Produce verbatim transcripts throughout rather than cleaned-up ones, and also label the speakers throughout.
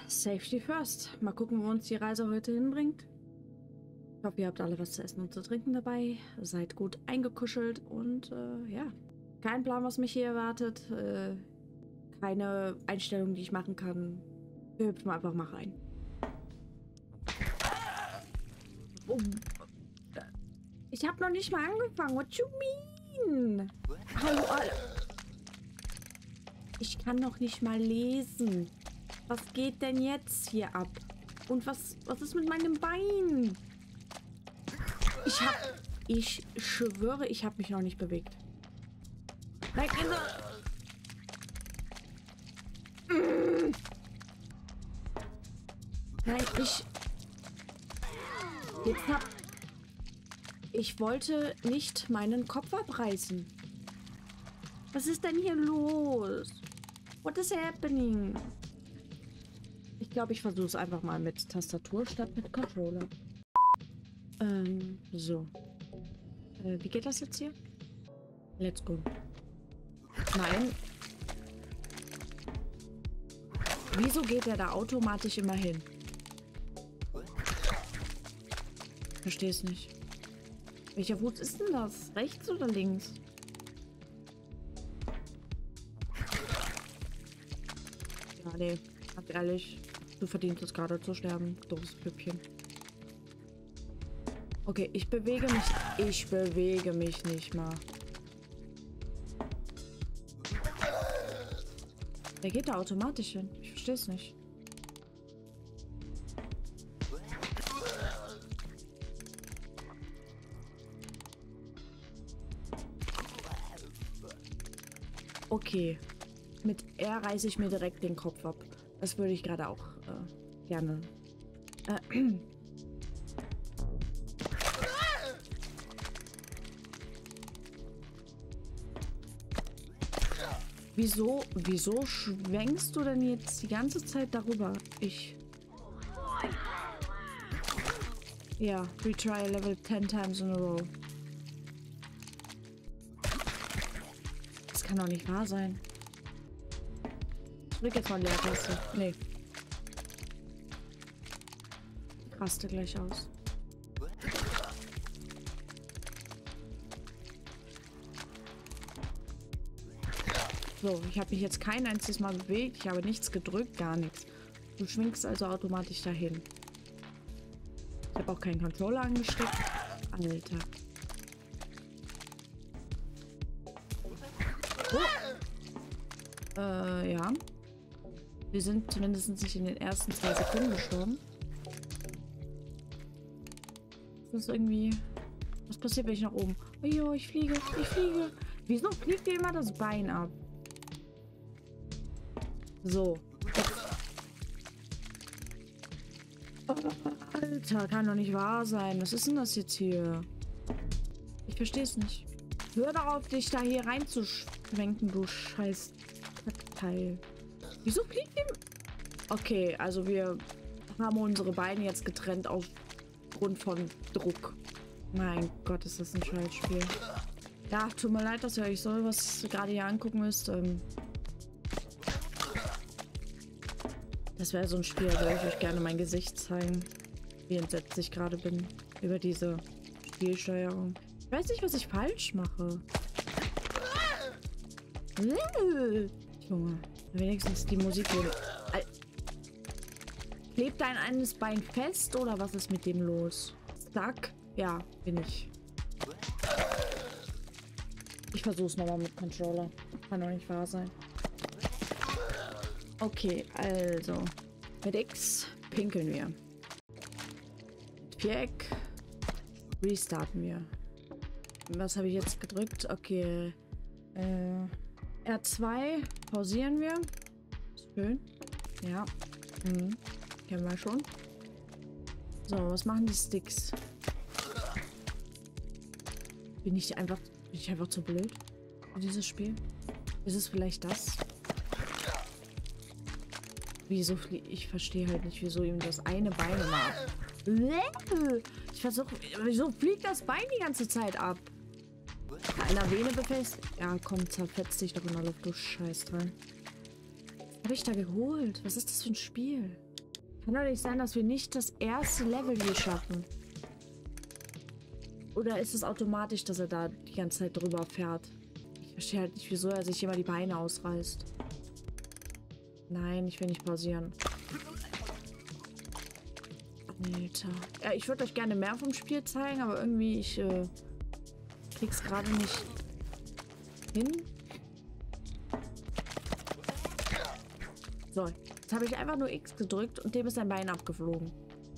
Speaker 1: Safety first. Mal gucken, wo uns die Reise heute hinbringt. Ich hoffe, ihr habt alle was zu essen und zu trinken dabei. Seid gut eingekuschelt und äh, ja. Kein Plan, was mich hier erwartet. Äh, keine Einstellung, die ich machen kann. Wir hüpfen einfach mal rein. Oh. Ich habe noch nicht mal angefangen. What you mean? Hallo, alle. Ich kann noch nicht mal lesen. Was geht denn jetzt hier ab? Und was, was ist mit meinem Bein? Ich hab... Ich schwöre, ich habe mich noch nicht bewegt. Nein, mm. Nein, ich... Jetzt hab... Ich wollte nicht meinen Kopf abreißen. Was ist denn hier los? What is happening? Ich glaube, ich versuche es einfach mal mit Tastatur statt mit Controller. Ähm, so. Äh, wie geht das jetzt hier? Let's go. Nein. Wieso geht der da automatisch immer hin? Verstehe es nicht. Welcher Fuß ist denn das? Rechts oder links? Ja, nee. Ganz ehrlich. Du verdienst es gerade zu sterben. Doofes Püppchen. Okay, ich bewege mich. Ich bewege mich nicht mal. Der geht da automatisch hin. Ich verstehe es nicht. Okay. Mit R reiße ich mir direkt den Kopf ab. Das würde ich gerade auch äh, gerne. Äh, wieso, wieso schwenkst du denn jetzt die ganze Zeit darüber? Ich... Ja, retry level ten times in a row. Das kann doch nicht wahr sein. Drück jetzt mal Leertaste. Nee. Ich raste gleich aus. So, ich habe mich jetzt kein einziges Mal bewegt. Ich habe nichts gedrückt, gar nichts. Du schwingst also automatisch dahin. Ich habe auch keinen Controller angesteckt. Alter. Oh. Äh, ja. Wir sind zumindest nicht in den ersten zwei Sekunden gestorben. Das ist irgendwie... Was passiert, wenn ich nach oben... Oh jo, ich fliege, ich fliege. Wieso fliegt dir immer das Bein ab? So. Oh, Alter, kann doch nicht wahr sein. Was ist denn das jetzt hier? Ich verstehe es nicht. Hör darauf, dich da hier reinzuschwenken, du scheiß Teil. Wieso fliegt ihm? Okay, also wir haben unsere Beine jetzt getrennt aufgrund von Druck. Mein Gott, ist das ein Scheißspiel. Ja, tut mir leid, dass ihr euch so was gerade hier angucken müsst. Ähm das wäre so ein Spiel, da würde ich euch gerne mein Gesicht zeigen. Wie entsetzt ich gerade bin über diese Spielsteuerung. Ich weiß nicht, was ich falsch mache. Junge. Wenigstens die Musik. Klebt dein eines Bein fest oder was ist mit dem los? Zack. Ja, bin ich. Ich versuche es nochmal mit Controller. Kann doch nicht wahr sein. Okay, also. Mit X pinkeln wir. Mit Viereck restarten wir. Was habe ich jetzt gedrückt? Okay. Äh. R zwei pausieren wir. Schön. Ja. Mhm. Kennen wir schon. So, was machen die Sticks? Bin ich einfach, bin ich einfach zu blöd für dieses Spiel? Ist es vielleicht das? Wieso fliegt... Ich verstehe halt nicht, wieso ihm das eine Bein macht. Ich versuche... Wieso fliegt das Bein die ganze Zeit ab? Einer Vene befestigt. Ja, komm, zerfetzt dich doch in der Luft, du Scheißdreck. Was habe ich da geholt? Was ist das für ein Spiel? Kann doch nicht sein, dass wir nicht das erste Level hier schaffen. Oder ist es automatisch, dass er da die ganze Zeit drüber fährt? Ich verstehe halt nicht, wieso er sich immer die Beine ausreißt. Nein, ich will nicht pausieren. Alter. Ja, ich würde euch gerne mehr vom Spiel zeigen, aber irgendwie ich äh, krieg's gerade nicht hin. So, jetzt habe ich einfach nur X gedrückt und dem ist sein Bein abgeflogen.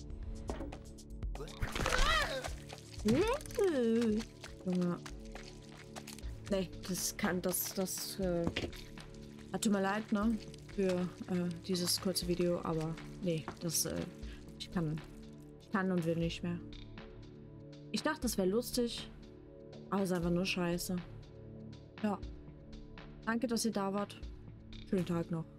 Speaker 1: Junge. Nee, das kann, das, das, äh, tut mir leid, ne, für äh, dieses kurze Video, aber nee, das, äh, ich kann, ich kann und will nicht mehr. Ich dachte, das wäre lustig, aber es ist einfach nur scheiße. Ja. Danke, dass ihr da wart. Schönen Tag noch.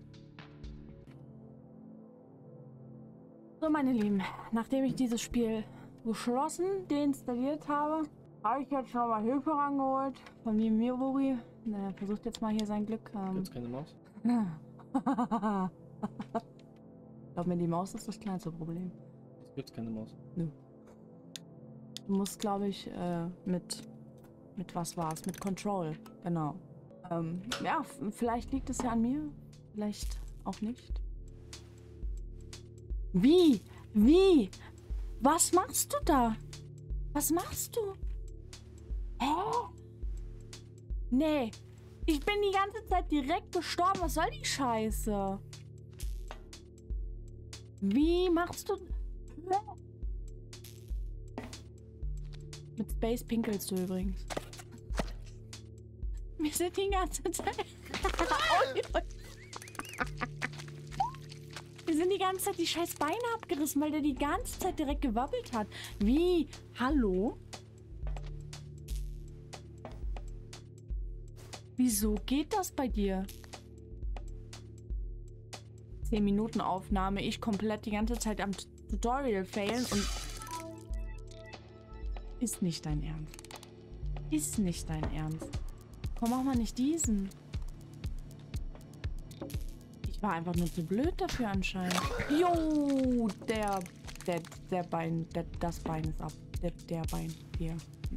Speaker 1: So, meine Lieben, nachdem ich dieses Spiel geschlossen deinstalliert habe, habe ich jetzt schon mal Hilfe rangeholt von mir, Miruri. Er versucht jetzt mal hier sein Glück. Ähm
Speaker 2: Gibt's keine Maus?
Speaker 1: Ich glaube mir, die Maus ist das kleinste Problem.
Speaker 2: Es gibt keine Maus.
Speaker 1: Nö. Du musst, glaube ich, äh, mit, mit was war's? Mit Control, genau. Ähm, ja, vielleicht liegt es ja an mir, vielleicht auch nicht. Wie? Wie? Was machst du da? Was machst du? Hä? Nee. Ich bin die ganze Zeit direkt gestorben. Was soll die Scheiße? Wie machst du... Mit Space pinkelst du übrigens. Wir sind die ganze Zeit... Wir sind die ganze Zeit die scheiß Beine abgerissen, weil der die ganze Zeit direkt gewabbelt hat. Wie? Hallo? Wieso geht das bei dir? zehn Minuten Aufnahme, ich komplett die ganze Zeit am Tutorial failen und... Ist nicht dein Ernst. Ist nicht dein Ernst. Komm, mach mal nicht diesen. Ich war einfach nur zu blöd dafür anscheinend. Jo, der, der, der Bein, der, das Bein ist ab. Der, der Bein hier.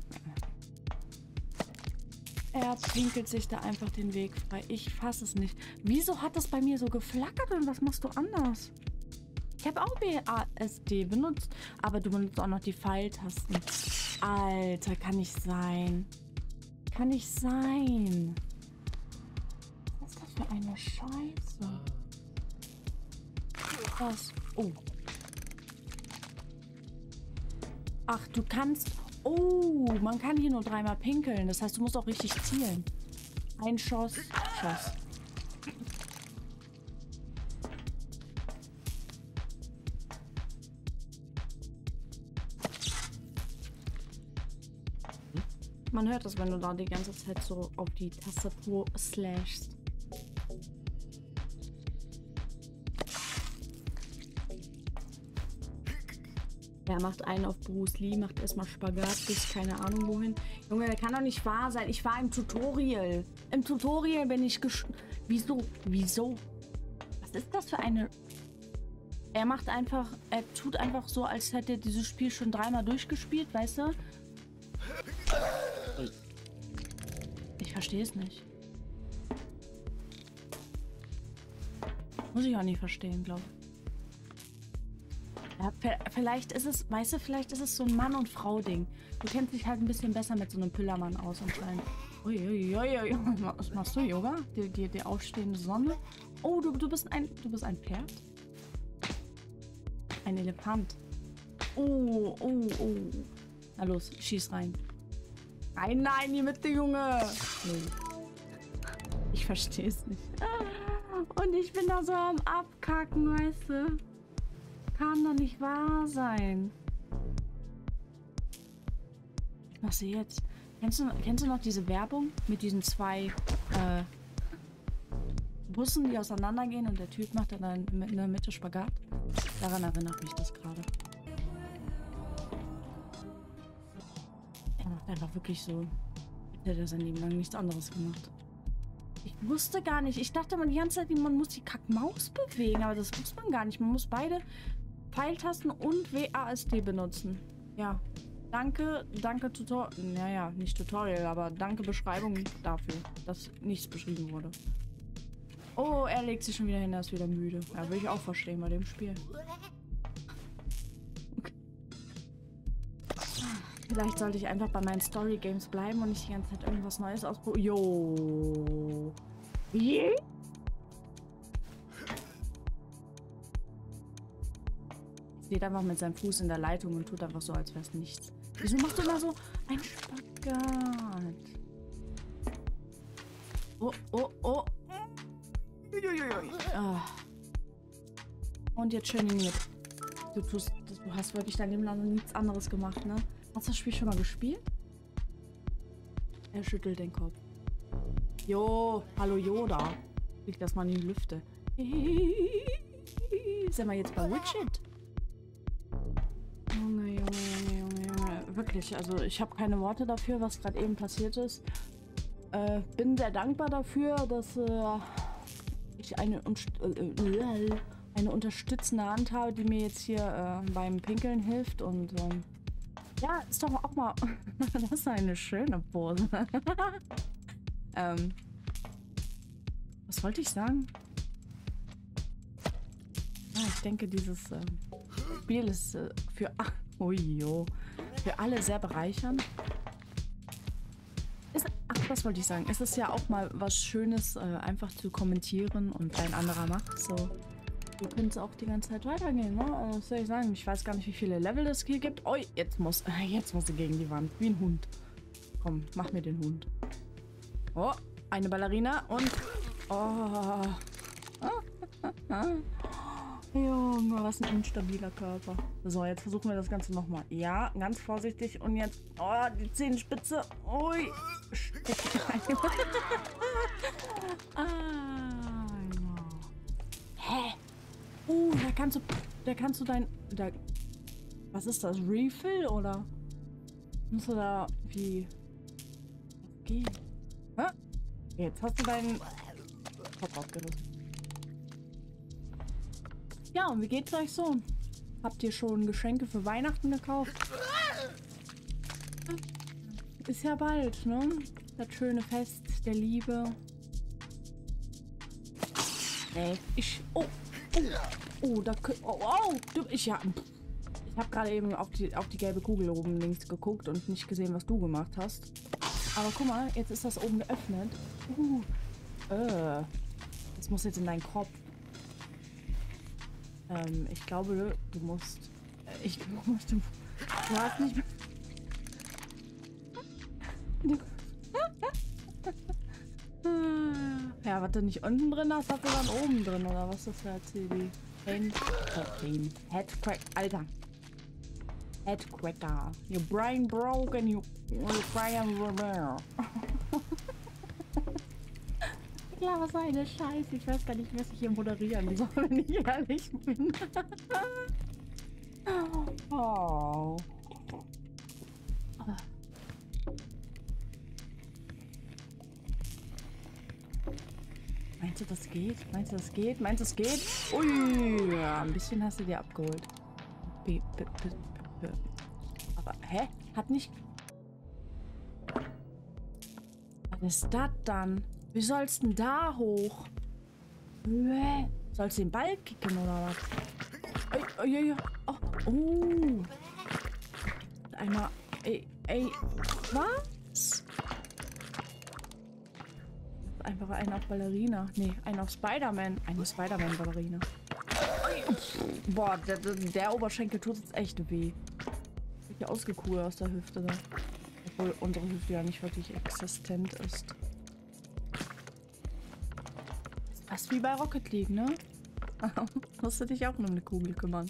Speaker 1: Er pinkelt sich da einfach den Weg frei. Ich fasse es nicht. Wieso hat das bei mir so geflackert und was machst du anders? Ich habe auch B A S D benutzt, aber du benutzt auch noch die Pfeiltasten. Alter, kann nicht sein. Kann nicht sein. Was ist das für eine Scheiße? Was? Oh. Ach, du kannst... Oh, man kann hier nur dreimal pinkeln. Das heißt, du musst auch richtig zielen. Ein Schuss. Schuss. Man hört das, wenn du da die ganze Zeit so auf die Tastatur slashst. Er macht einen auf Bruce Lee, macht erstmal Spagat bis keine Ahnung wohin. Junge, der kann doch nicht wahr sein. Ich war im Tutorial. Im Tutorial bin ich gesch... Wieso? Wieso? Was ist das für eine... Er macht einfach... Er tut einfach so, als hätte er dieses Spiel schon dreimal durchgespielt, weißt du? Ich verstehe es nicht. Muss ich auch nicht verstehen, glaube ich. Ja, vielleicht ist es, weißt du, vielleicht ist es so ein Mann- und Frau-Ding. Du kennst dich halt ein bisschen besser mit so einem Pillermann aus anscheinend. Uiuiui, was machst du, Yoga? Die, die, die aufstehende Sonne? Oh, du, du bist ein, du bist ein Pferd? Ein Elefant. Oh, oh, oh. Na los, schieß rein. Nein, nein, die Mitte, Junge. Nee. Ich verstehe es nicht. Und ich bin da so am Abkacken, weißt du? Kann doch nicht wahr sein. Was sie jetzt? Kennst du, kennst du noch diese Werbung mit diesen zwei äh, Bussen, die auseinandergehen und der Typ macht dann in der Mitte Spagat? Daran erinnert mich das gerade. Er macht einfach wirklich so, als hätte er sein Leben lang nichts anderes gemacht. Ich wusste gar nicht. Ich dachte mal die ganze Zeit, man muss die Kackmaus bewegen, aber das muss man gar nicht. Man muss beide Pfeiltasten und W A S D benutzen. Ja. Danke, danke Tutorial. Naja, nicht Tutorial, aber danke Beschreibung dafür, dass nichts beschrieben wurde. Oh, er legt sich schon wieder hin, er ist wieder müde. Ja, will ich auch verstehen bei dem Spiel. Okay. Vielleicht sollte ich einfach bei meinen Story Games bleiben und nicht die ganze Zeit irgendwas Neues ausprobieren. Jo. Yeah. Steht einfach mit seinem Fuß in der Leitung und tut einfach so, als wäre es nichts. Wieso macht er immer so ein Spagat? Oh, oh, oh. Ah. Und jetzt schön in mir. Du tust, du hast wirklich dein Leben lang noch nichts anderes gemacht, ne? Hast du das Spiel schon mal gespielt? Er schüttelt den Kopf. Jo, hallo Yoda. Krieg das mal in die Lüfte. Sind wir jetzt bei Widget? Junge, Junge, Junge, Junge, Junge. Wirklich, also ich habe keine Worte dafür, was gerade eben passiert ist. Äh, bin sehr dankbar dafür, dass äh, ich eine, äh, eine unterstützende Hand habe, die mir jetzt hier äh, beim Pinkeln hilft. Und ähm, ja, ist doch auch mal... Das ist eine schöne Pose. ähm, was wollte ich sagen? Ja, ich denke, dieses... Äh, Spiel ist äh, für, ach, ojo, für alle sehr bereichernd. Ist, ach, was wollte ich sagen? Es ist ja auch mal was Schönes, äh, einfach zu kommentieren und ein anderer macht. So, du könntest auch die ganze Zeit weitergehen, ne? Also, was soll ich sagen? Ich weiß gar nicht, wie viele Level es hier gibt. Oh, jetzt muss, äh, jetzt muss sie gegen die Wand. Wie ein Hund. Komm, mach mir den Hund. Oh, eine Ballerina und... Oh. Junge, was ein instabiler Körper. So, jetzt versuchen wir das Ganze nochmal. Ja, ganz vorsichtig. Und jetzt... Oh, die Zehenspitze. Ui. Ah, ja. Hä? Uh, da kannst du... Da kannst du dein... Da, was ist das? Refill, oder? Musst du da... Wie... Okay. Hä? Jetzt hast du deinen... Kopf aufgerissen. Ja, und wie geht's euch so? Habt ihr schon Geschenke für Weihnachten gekauft? Ist ja bald, ne? Das schöne Fest der Liebe. Nee, ich... Oh, oh, oh, da... Oh, oh, du, ich ja... Ich habe gerade eben auf die, auf die gelbe Kugel oben links geguckt und nicht gesehen, was du gemacht hast. Aber guck mal, jetzt ist das oben geöffnet. Uh, äh. Das muss jetzt in deinen Kopf. Ähm, ich glaube, du musst... Äh, ich glaube, du, du hast nicht... Du, ja, was du nicht unten drin hast, hast du dann oben drin, oder was ist das hier? Die Pain... Pain... Headcrack... Alter. Headcracker. Your brain broke and you... Your brain were there. Ja, was eine Scheiße. Ich weiß gar nicht, was ich hier moderieren soll, wenn ich ehrlich bin. Oh. Meinst du, das geht? Meinst du, das geht? Meinst du, das geht? Ui, ja, ein bisschen hast du dir abgeholt. B -b -b -b Aber, hä? Hat nicht... Was ist das dann? Wie sollst du denn da hoch? Hä? Sollst du den Ball kicken oder was? Ey, ey, ey. Oh, oh. Einmal. Ey, ey. Was? Einfach einen auf Ballerina. Nee, einen auf Spider-Man. Eine Spider-Man-Ballerina. Boah, der, der Oberschenkel tut jetzt echt weh. Richtig ausgekugelt aus der Hüfte da. Obwohl unsere Hüfte ja nicht wirklich existent ist. Fast wie bei Rocket League, ne? Musst du dich auch um eine Kugel kümmern.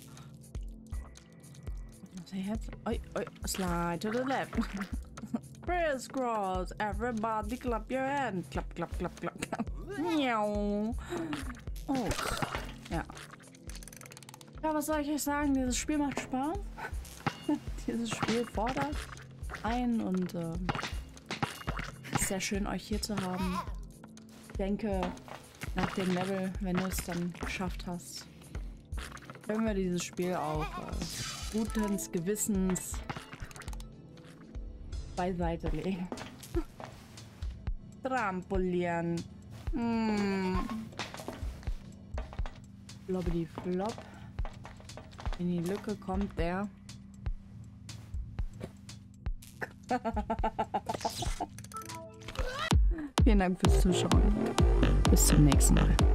Speaker 1: Was ist jetzt? Oi, oi, slide to the left. Crisscross, everybody clap your hand. Klapp, klapp, klapp, klapp, klapp. Miau. Oh. Ja. Ja, was soll ich euch sagen? Dieses Spiel macht Spaß. Dieses Spiel fordert ein und äh, ist sehr schön, euch hier zu haben. Ich denke, nach dem Level, wenn du es dann geschafft hast, können wir dieses Spiel auch äh, guten Gewissens beiseite legen. Trampolieren. Hm. Floppity flop. In die Lücke kommt der. Vielen Dank fürs Zuschauen. Bis zum nächsten Mal.